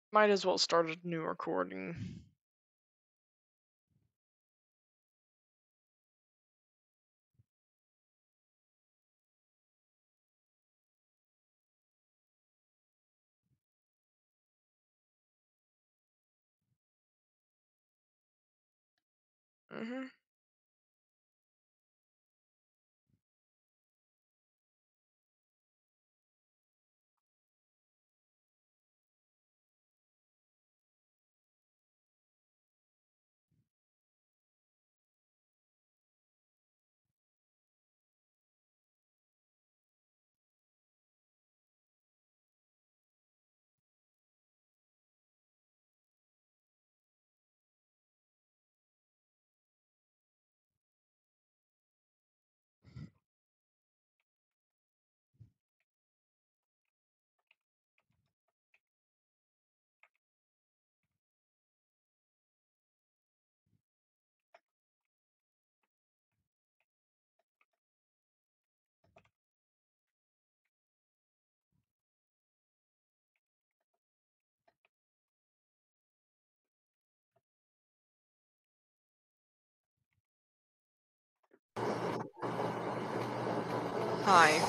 Might as well start a new recording. Mhm. Hi.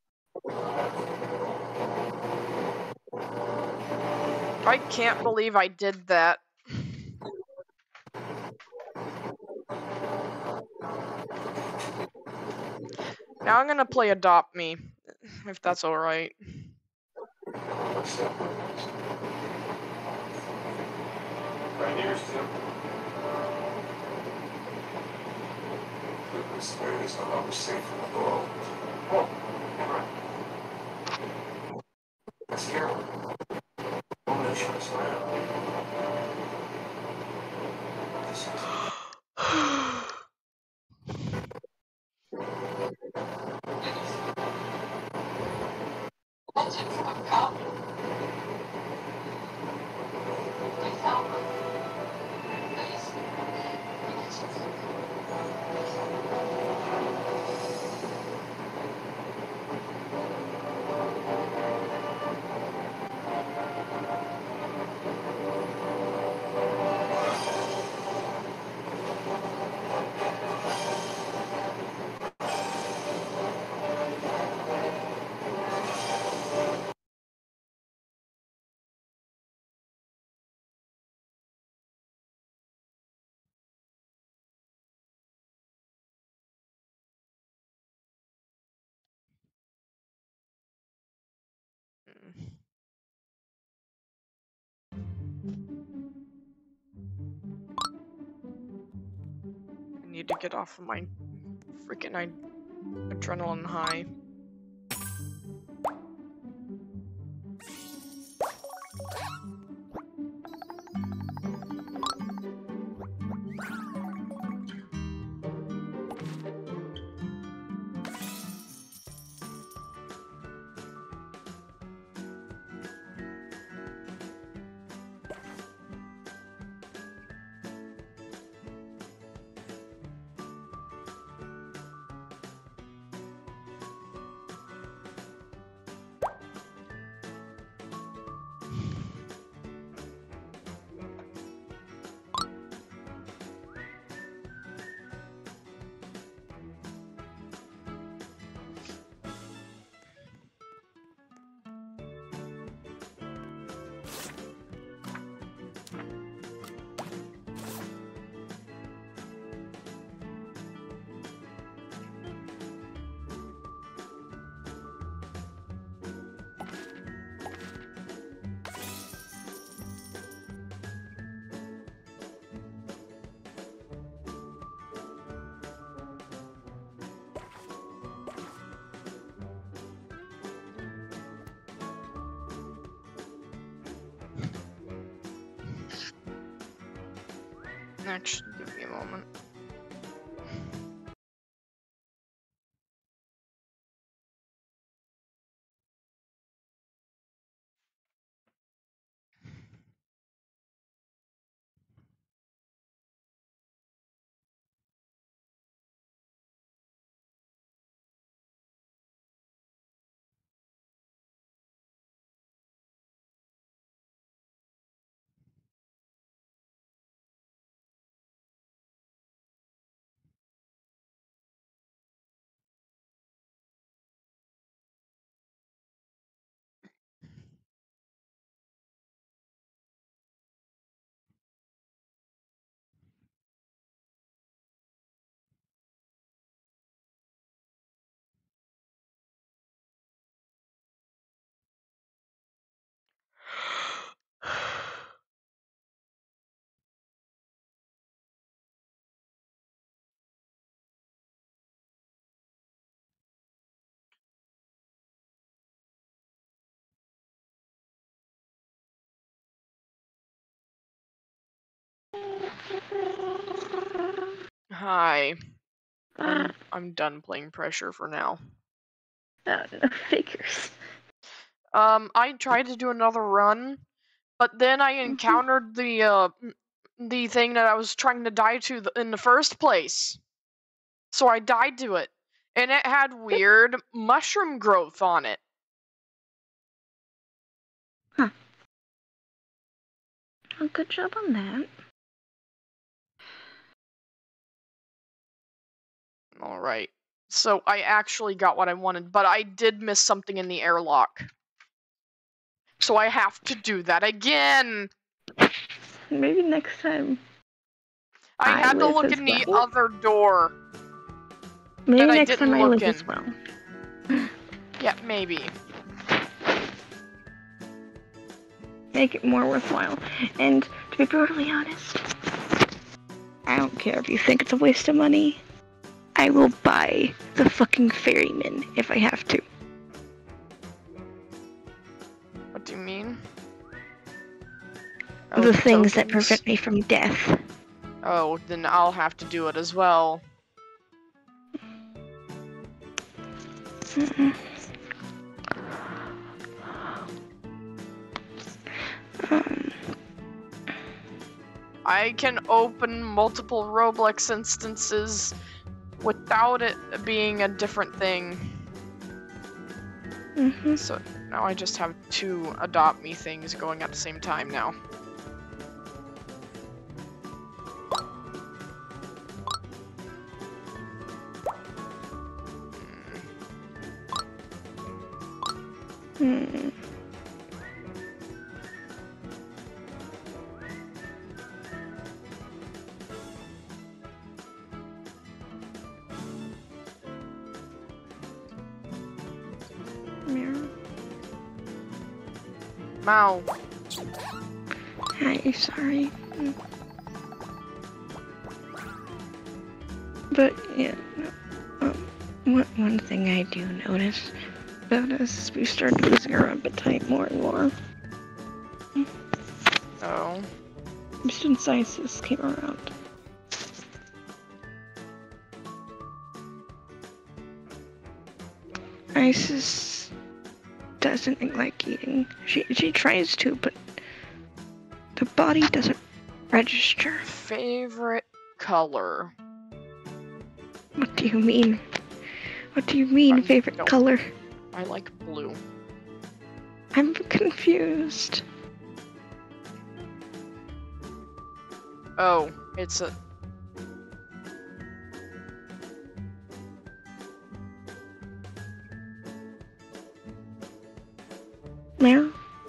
I can't believe I did that. Now I'm gonna play Adopt Me, if that's alright. Right here, still. This way is a lot safer in the world. Oh, alright. Let's hear it. Oh, no, sure, it's loud. This is I need to get off of my freaking adrenaline high. Actually, give me a moment. Hi. I'm done playing Pressure for now. No figures. I tried to do another run, but then I encountered the thing that I was trying to die to in the first place. So I died to it, and it had weird mushroom growth on it. Huh. Well, good job on that. Alright. So I actually got what I wanted, but I did miss something in the airlock. So I have to do that again! Maybe next time. I had to look in the other door. Maybe next time I live as well. Yeah, maybe. Make it more worthwhile. And to be brutally honest, I don't care if you think it's a waste of money. I will buy the fucking ferryman if I have to. What do you mean? The things that prevent me from death. Oh, then I'll have to do it as well. I can open multiple Roblox instances without it being a different thing. So now I just have 2 Adopt Me things going at the same time now. Mao. Hi, sorry. But yeah, one thing I do notice about us is we start losing our appetite more and more. Oh. Since ISIS came around. ISIS doesn't like eating. She tries to, but the body doesn't register. Favorite color? What do you mean? What do you mean, favorite color? I like blue. I'm confused. Oh, it's a... Meow?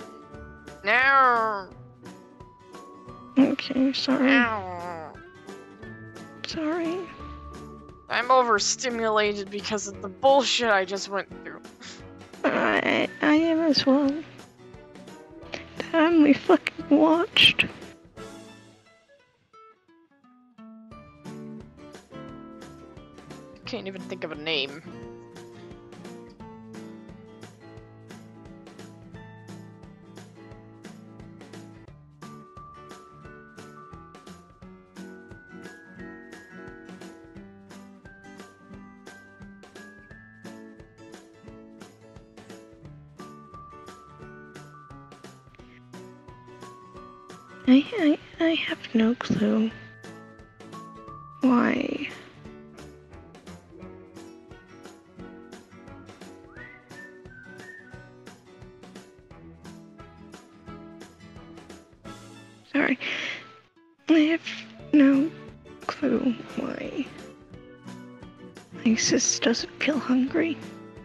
No. Okay, sorry. No. Sorry. I'm overstimulated because of the bullshit I just went through. I am as well. Damn, we fucking watched. Can't even think of a name. I have no clue. Why? Sorry. I have no clue why ISIS doesn't feel hungry.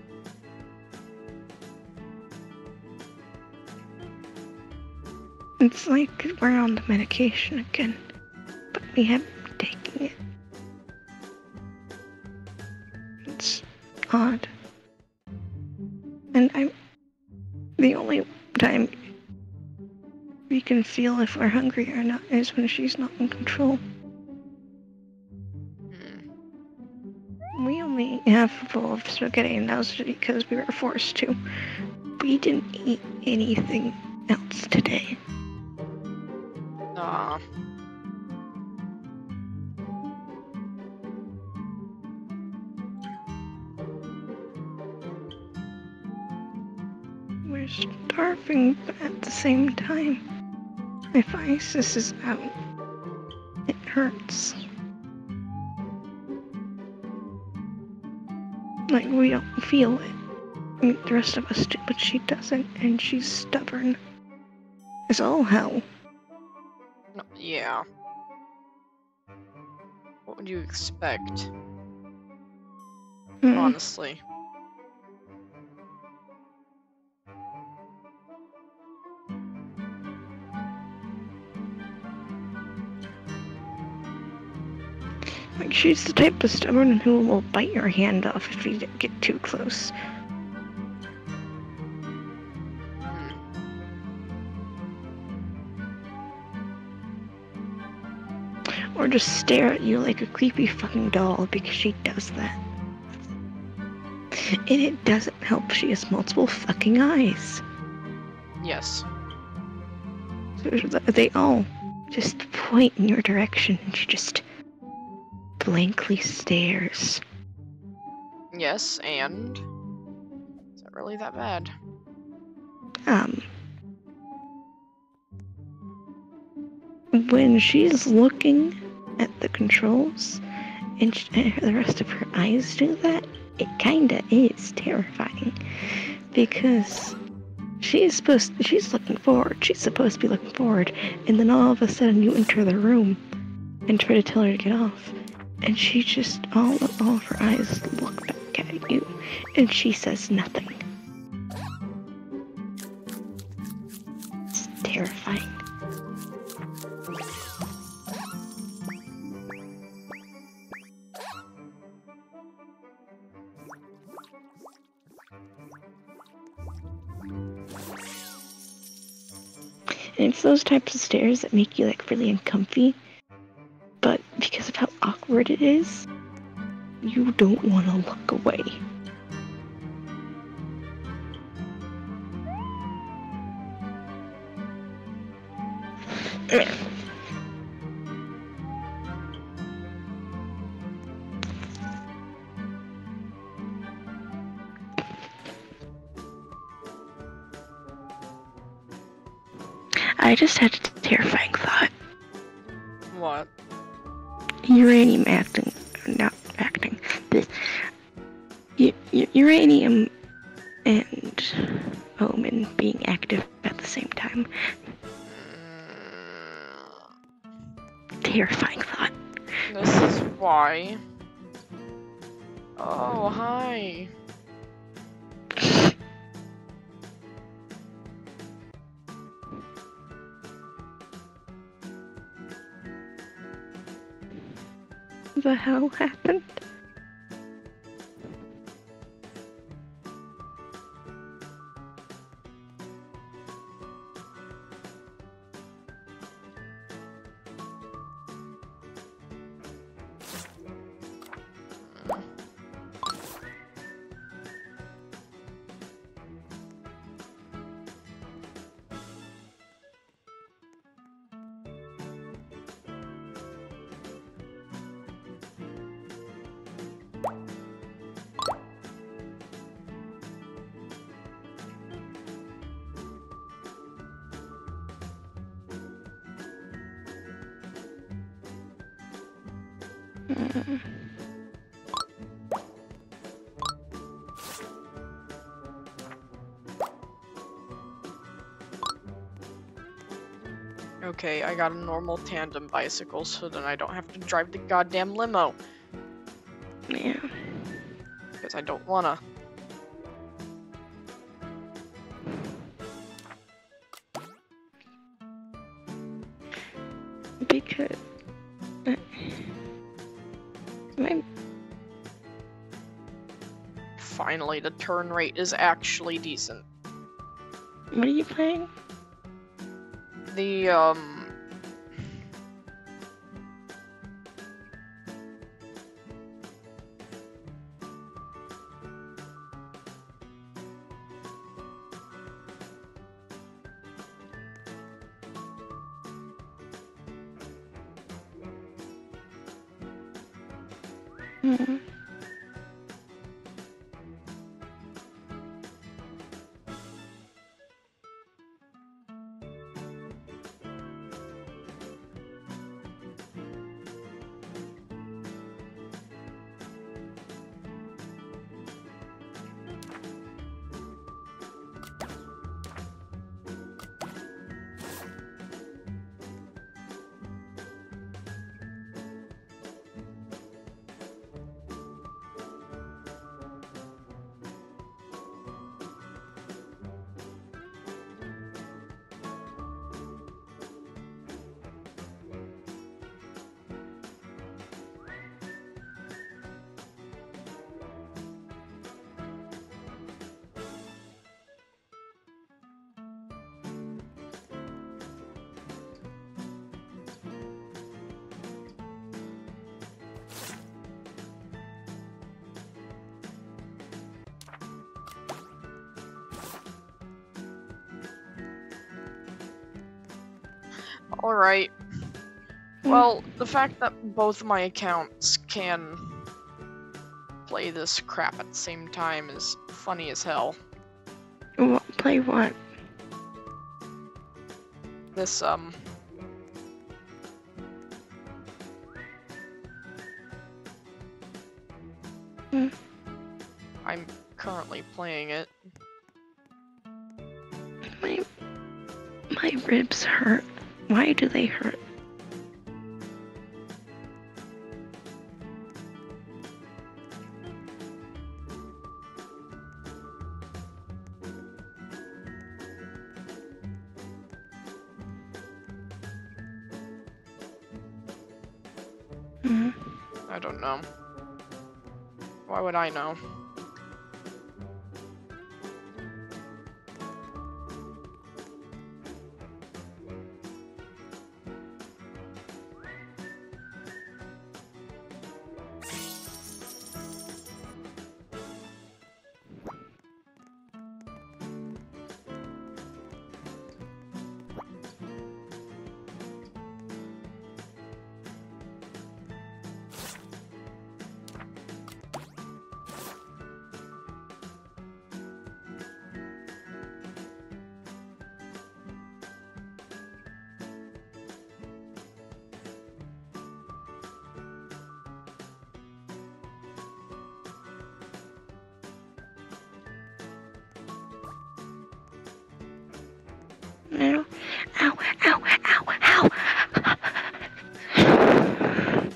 It's like we're on the medication again, but we haven't taken it. It's odd. And the only time we can feel if we're hungry or not is when she's not in control. We only have a bowl of spaghetti, and that was because we were forced to. We didn't eat anything else today. starving, but at the same time, if ISIS is out, it hurts. Like, we don't feel it. I mean, the rest of us do, but she doesn't, and she's stubborn as all hell. No, yeah. What would you expect? Honestly. Like, she's the type of stubborn who will bite your hand off if you get too close. Or just stare at you like a creepy fucking doll, because she does that. And it doesn't help she has multiple fucking eyes. Yes. So they all just point in your direction, and she just blankly stares. Yes, and is that really that bad? When she's looking at the controls and the rest of her eyes do that, it kinda is terrifying. Because she's looking forward, she's supposed to be looking forward, and then all of a sudden you enter the room and try to tell her to get off, and she just, all of her eyes look back at you, and she says nothing. It's terrifying. And it's those types of stares that make you like really uncomfy, but because of how awkward it is, you don't want to look away. I just had a terrifying thought. What? Uranium uranium and Omen being active at the same time. Terrifying thought. This is why. Oh, hi. The hell happened? Okay, I got a normal tandem bicycle, so then I don't have to drive the goddamn limo. Yeah. Because I don't wanna. Because Finally, the turn rate is actually decent. what are you playing? The, Alright. Well, the fact that both my accounts can play this crap at the same time is funny as hell. Play what? This, I'm currently playing it. My ribs hurt. Why do they hurt? I don't know. Why would I know? Ow, ow, ow, ow, ow!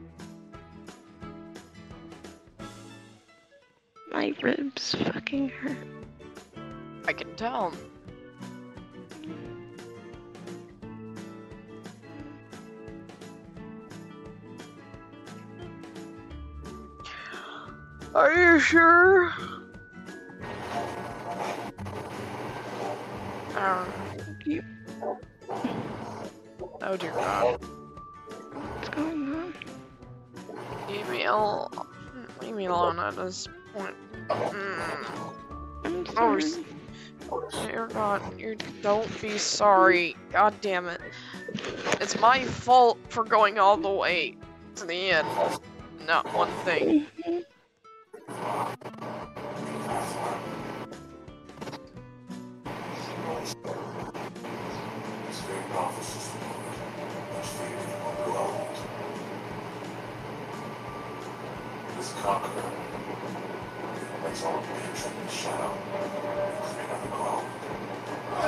My ribs fucking hurt. I can tell. Are you sure? You. Oh dear God. What's going on? Leave me alone at this point. I'm Oh, sorry. dear God, you don't be sorry. God damn it. It's my fault for going all the way to the end. Not one thing. This conqueror makes all the picture in the shadow, clean up the ground.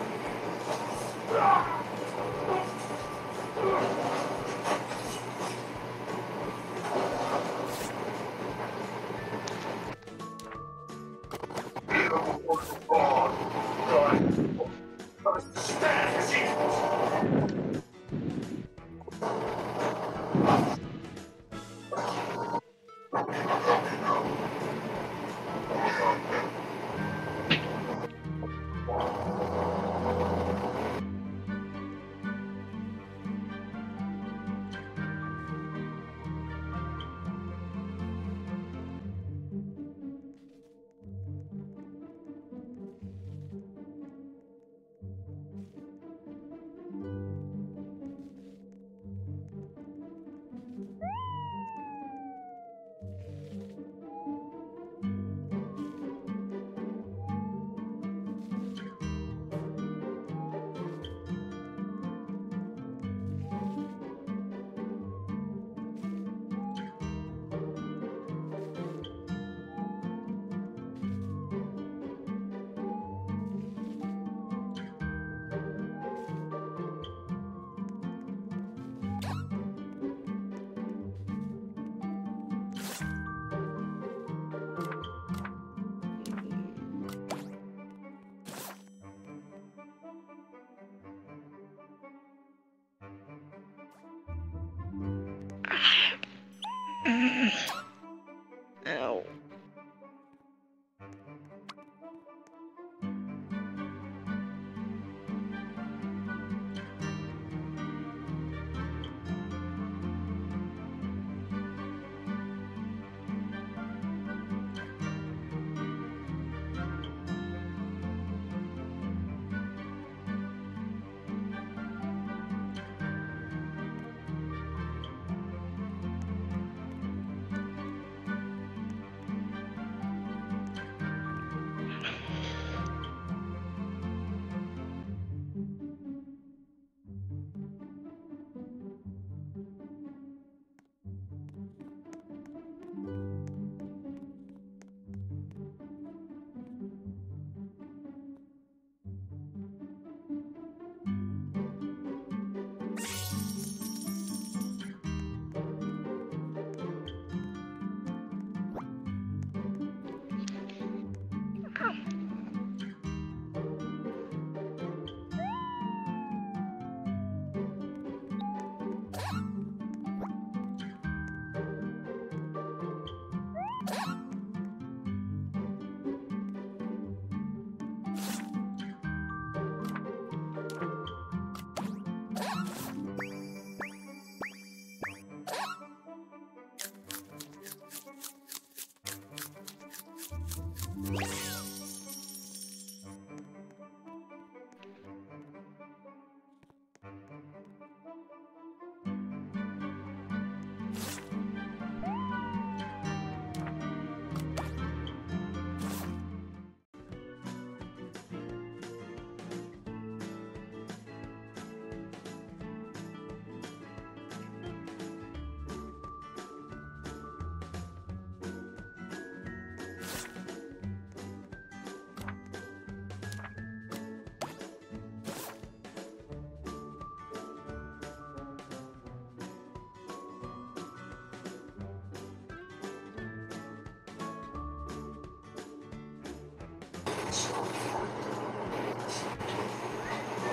Ow.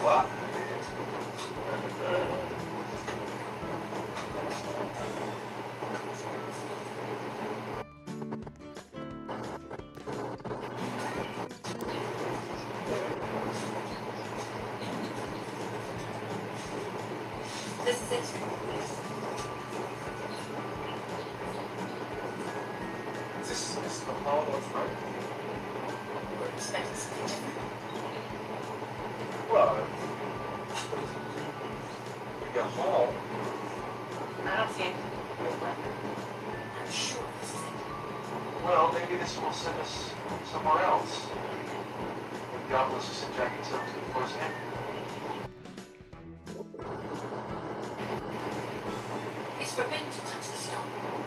What? This is it. This is the hall of right? We're expecting something different. Well, your hall. I don't see anything. I'm sure this is it. Well, maybe this will send us somewhere else. The obelisk is subjected to the force hand. It's forbidden to touch the stone.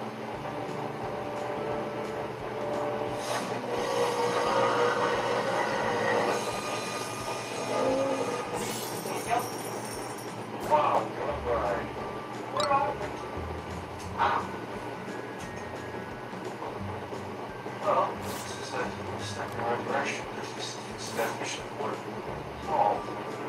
Wow, good ride. Where are we? Wow. Well, this is a step in the right direction. There's this establishment word hall.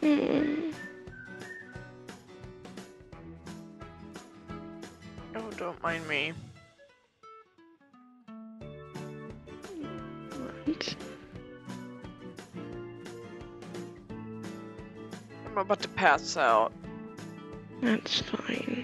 Hmm. Oh, don't mind me. What? I'm about to pass out. That's fine.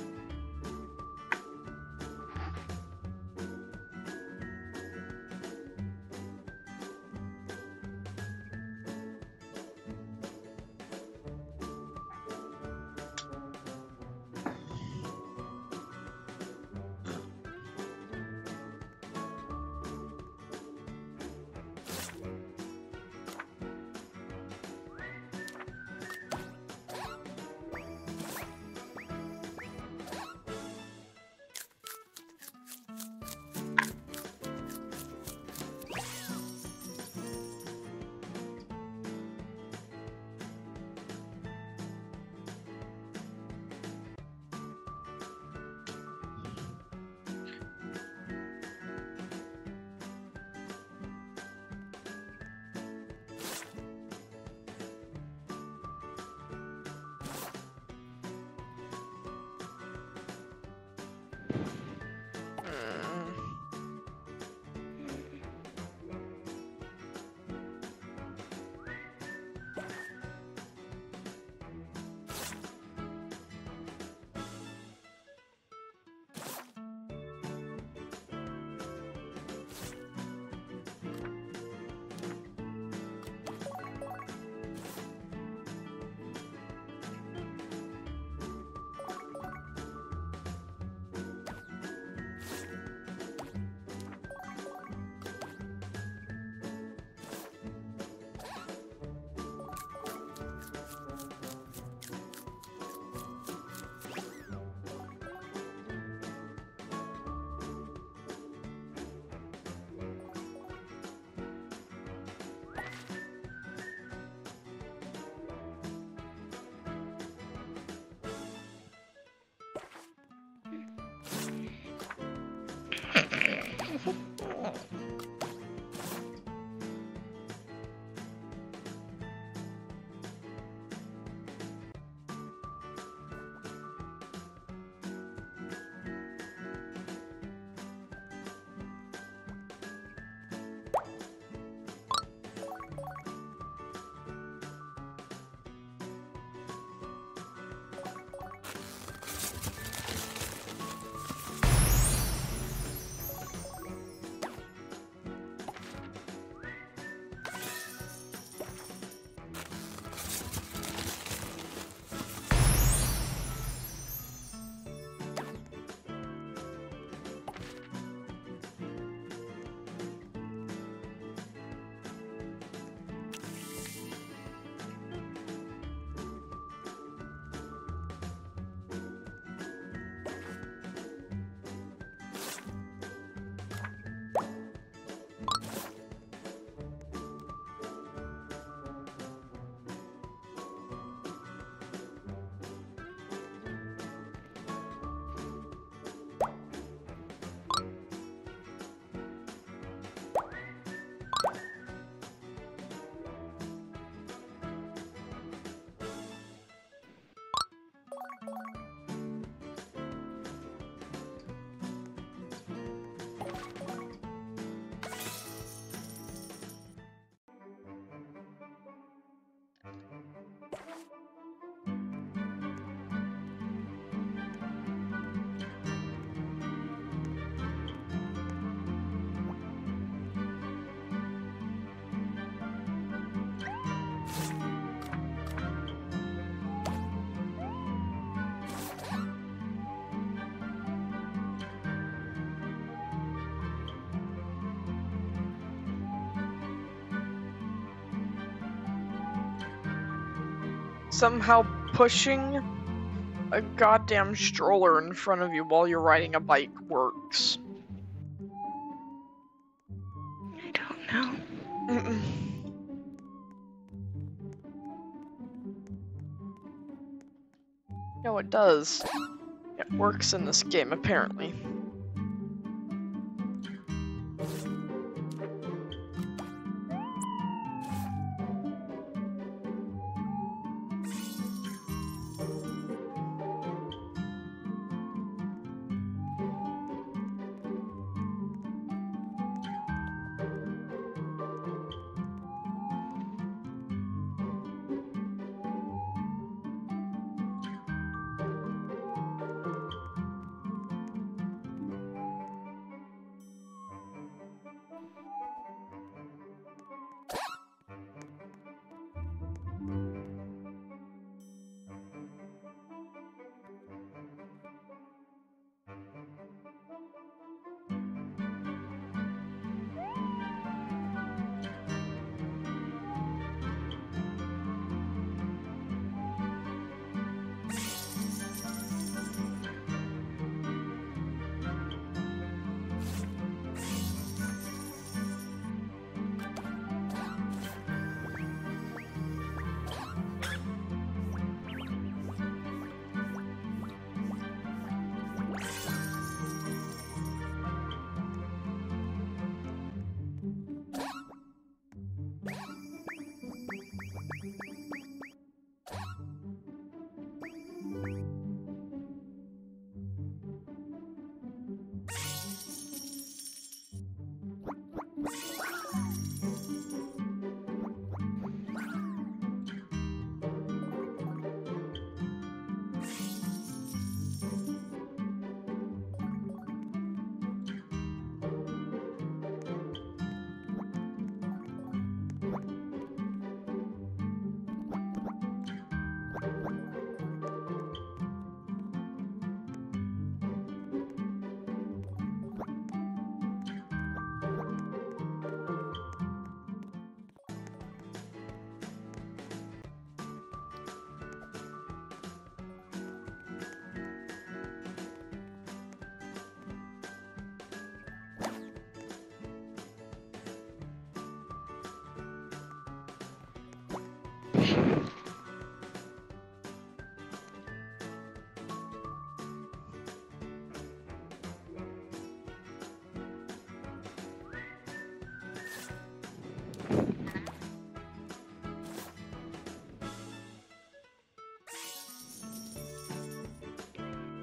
Mm. Somehow pushing a goddamn stroller in front of you while you're riding a bike works. I don't know. Mm-mm. No, it does. It works in this game, apparently.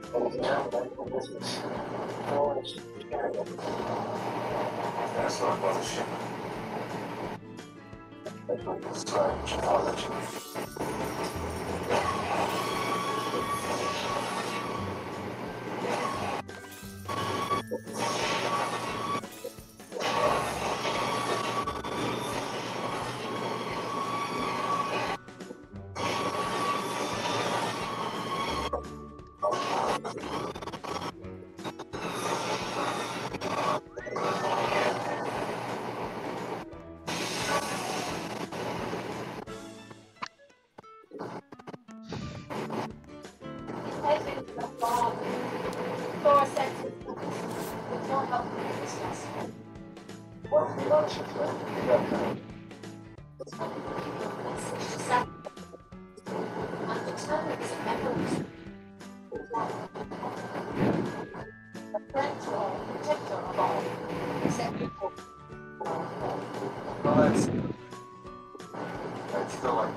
That's not mothership. Sorry, I'll let you. That's still like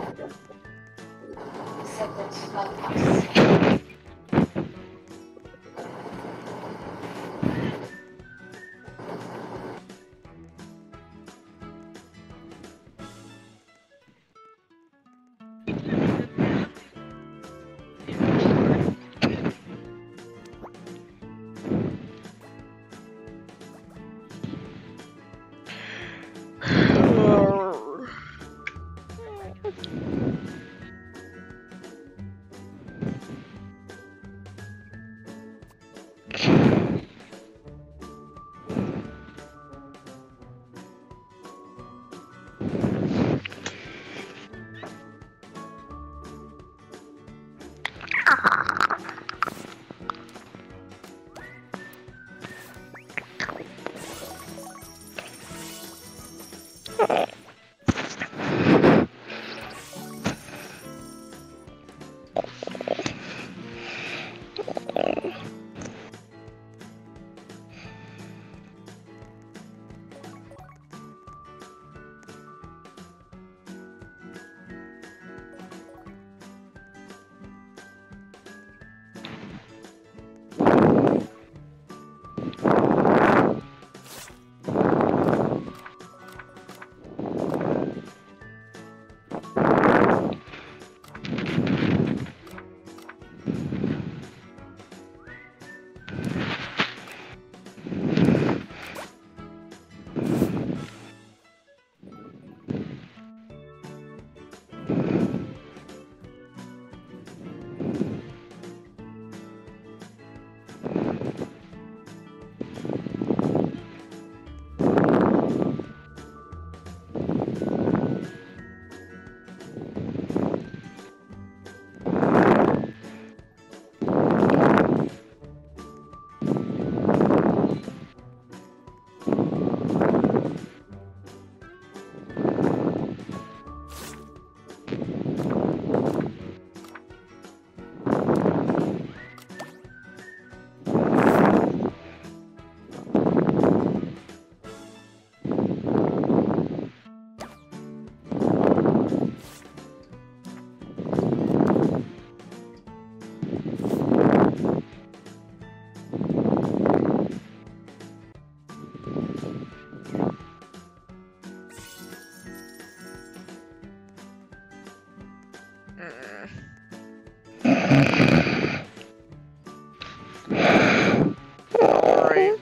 Alright.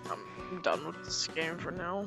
I'm done with this game for now.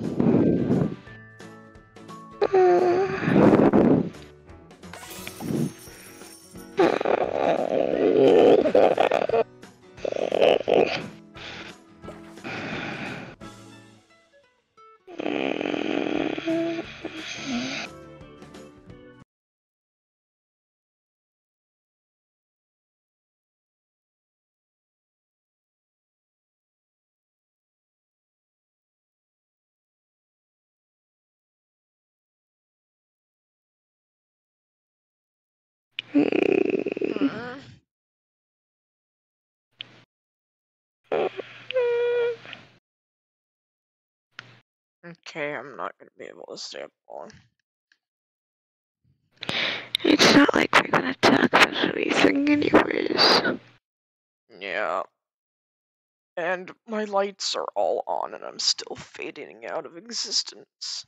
Okay, I'm not gonna be able to stay up long. It's not like we're gonna talk about anything anyways. Yeah. And my lights are all on and I'm still fading out of existence.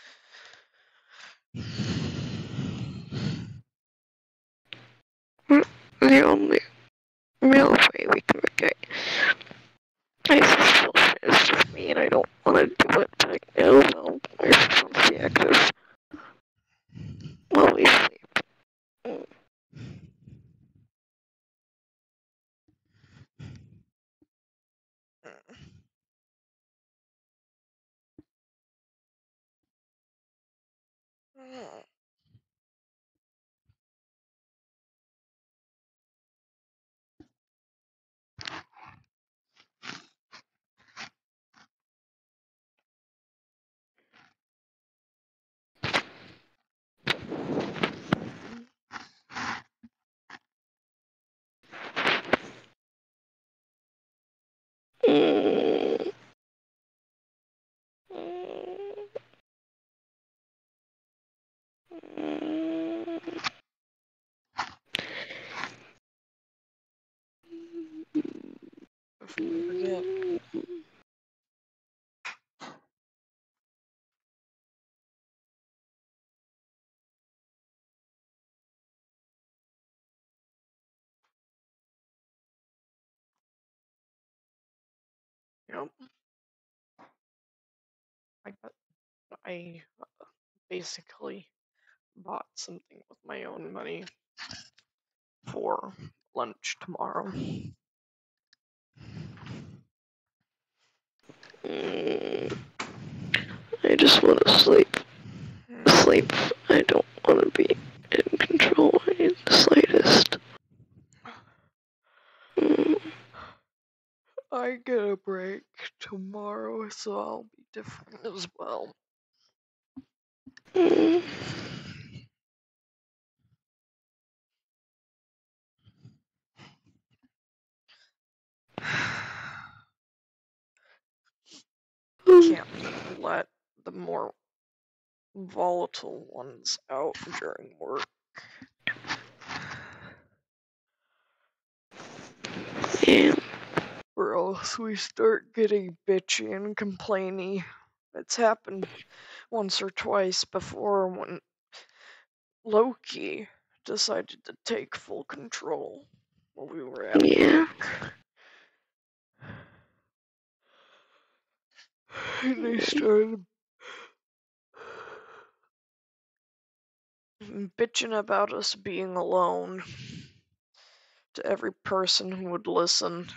The only real way we can make it ISIS still is with me, and I don't want to do it right now while my phone's deactive while we sleep. Mm. Before I forget. Yep. I basically bought something with my own money for lunch tomorrow. I just want to sleep. Sleep. I don't want to be in control in the slightest. I get a break tomorrow, so I'll be different as well. Can't let the more volatile ones out during work. Yeah. Or else we start getting bitchy and complainy. It's happened once or twice before when Loki decided to take full control while we were at work. And they started bitching about us being alone to every person who would listen.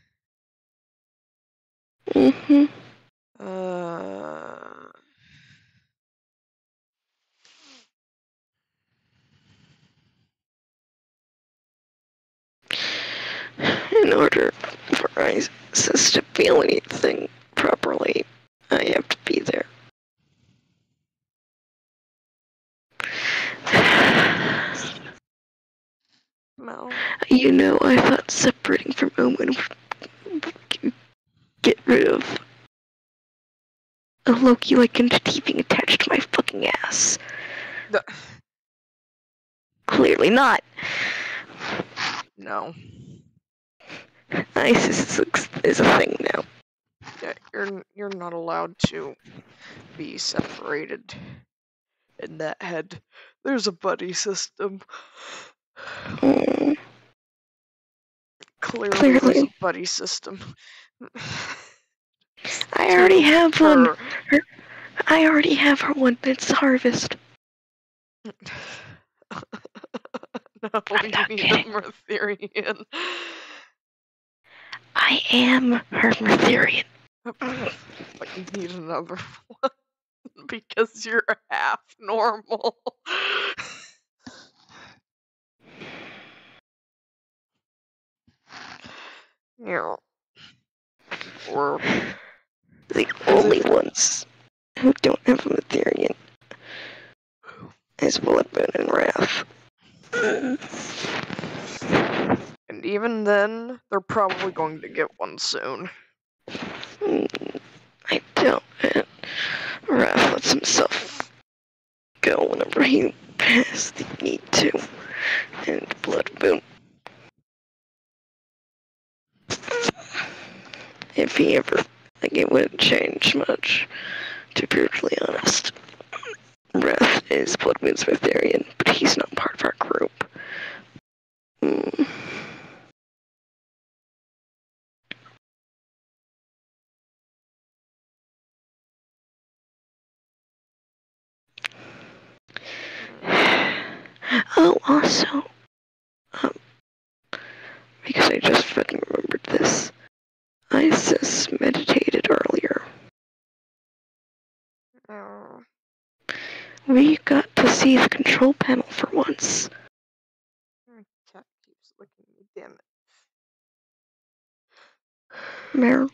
In order for ISIS to feel anything properly, I have to be there. No. You know, I thought separating from Omen would get rid of a Loki like entity being attached to my fucking ass. Clearly not. No. ISIS is a thing now. Yeah, you're not allowed to be separated in that head. There's a buddy system. Clearly there's a buddy system. I already have one. I already have one. It's Harvest. No, you need a Mertherian. I am her Mertherian. But you need another one because you're half normal. Yeah. Or the only ones who don't have a Mertherian is Bloodmoon and Wrath. And even then, they're probably going to get one soon. I doubt it. Wrath lets himself go whenever he has the need to. And Bloodmoon he ever, like, it wouldn't change much, to be brutally honest. Wrath is Blood Moon's Mytharian, but he's not part of our group. Oh, also, because I just fucking remembered this, Isis meditated earlier. Oh. We got to see the control panel for once. My cat keeps licking me, damn it. Meryl,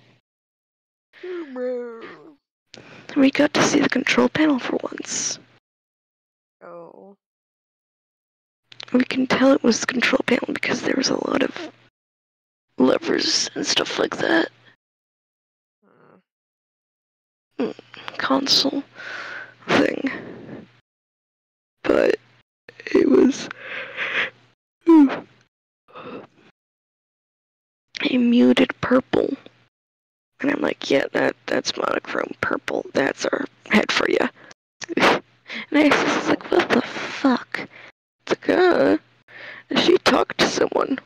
Bro. we got to see the control panel for once. Oh. We can tell it was the control panel because there was a lot of levers and stuff like that. Console thing. But it was a muted purple. And I'm like, yeah, that's monochrome purple. That's our head for you. And I was like, what the fuck? It's like, she talked to someone.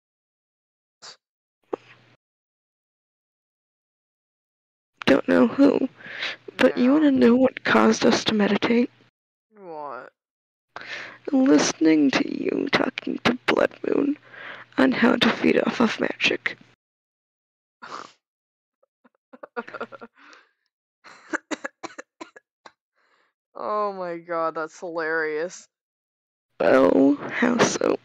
Don't know who. But you want to know what caused us to meditate? What? Listening to you talking to Blood Moon on how to feed off of magic. Oh my god, that's hilarious. Oh, how so?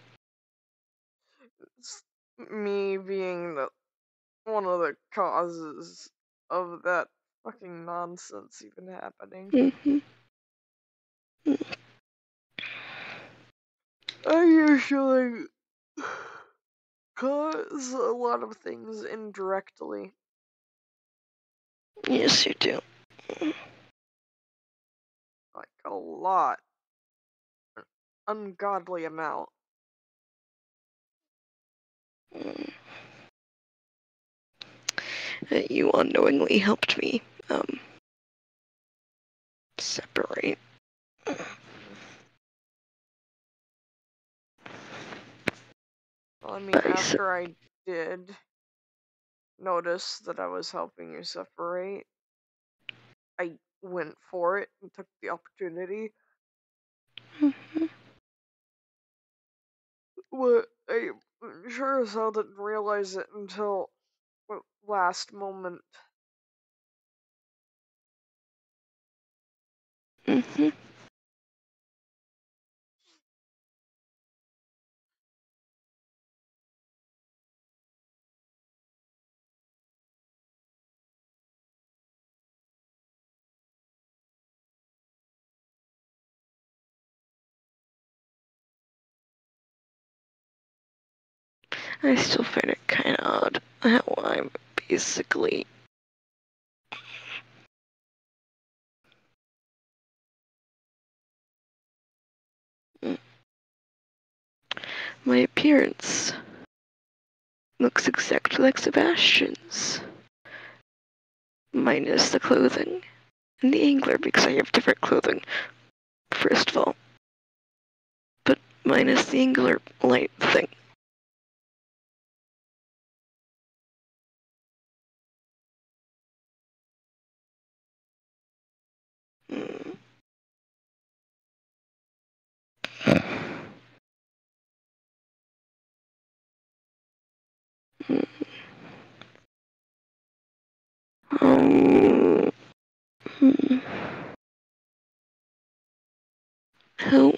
It's me being one of the causes of that fucking nonsense even happening. I usually cause a lot of things indirectly. Yes, you do. Like a lot. An ungodly amount. You unknowingly helped me, separate. Well, I mean, after I did notice that I was helping you separate, I went for it and took the opportunity. But I sure as hell didn't realize it until last moment. I still find it kind of odd how I'm basically my appearance looks exactly like Sebastian's, minus the clothing and the angler because I have different clothing, first of all, but minus the angler light thing. Who?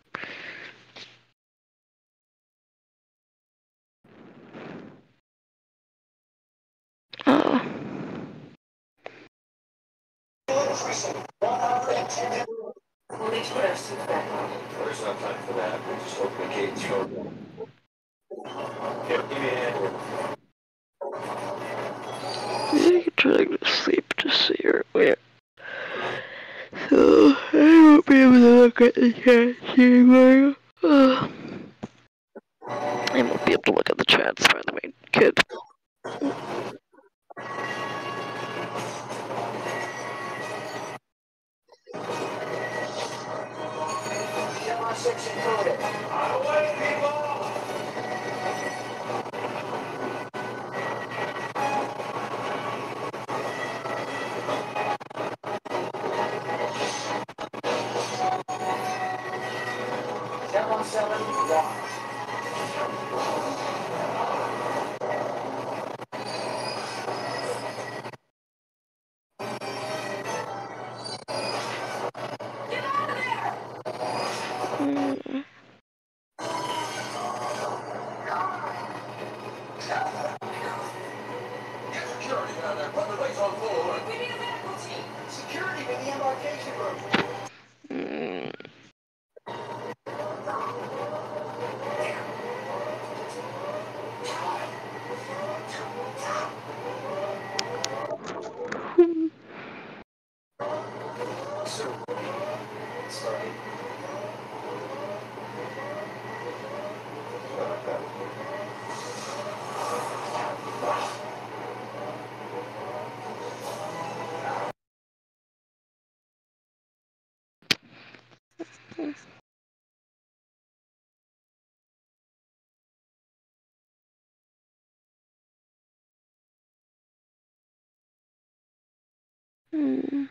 Well, they put our suits back on. There's no time for that. We just open the gate and show them. Yeah, give me a hand. I'm trying to sleep to see her where. So I won't be able to look at the chats anymore. I won't be able to look at the chats, by the way, kid. Hmm.